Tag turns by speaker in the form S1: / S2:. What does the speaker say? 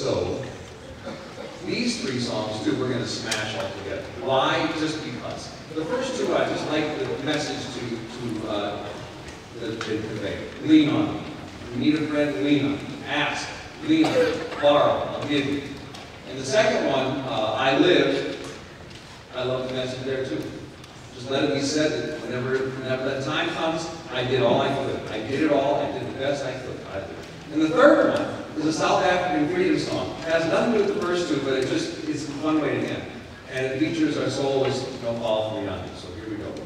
S1: So, these three songs too, we're going to smash all together. Why? Just because. The first two, I just like the message to convey. Lean on me. You need a friend, lean on me. Ask, lean on me. Borrow, I'll give you. And the second one, I live. I love the message there too. Just let it be said that whenever that time comes, I did all I could. I did it all. I did the best I could. And the third one is a South African freedom song. It has nothing to do with the first two, but it's one way to end. And it features our soul is no fall from yonder. So here we go.